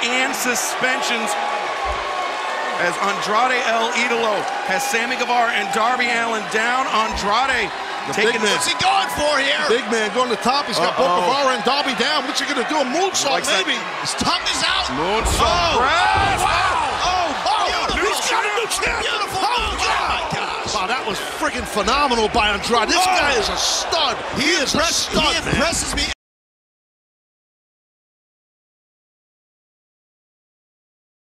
and suspensions as Andrade El Idolo has Sammy Guevara and Darby Allin down. Andrade taking this. What's he going for here? Big man going to the top. He's got both Guevara and Darby down. What's he going to do? A moonsault, maybe. His tongue is out. Moonsault. He's got a new champ. Beautiful. Oh, my gosh. Wow, that was friggin' phenomenal by Andrade. This guy is a stud. He is a stud, man. He impresses me.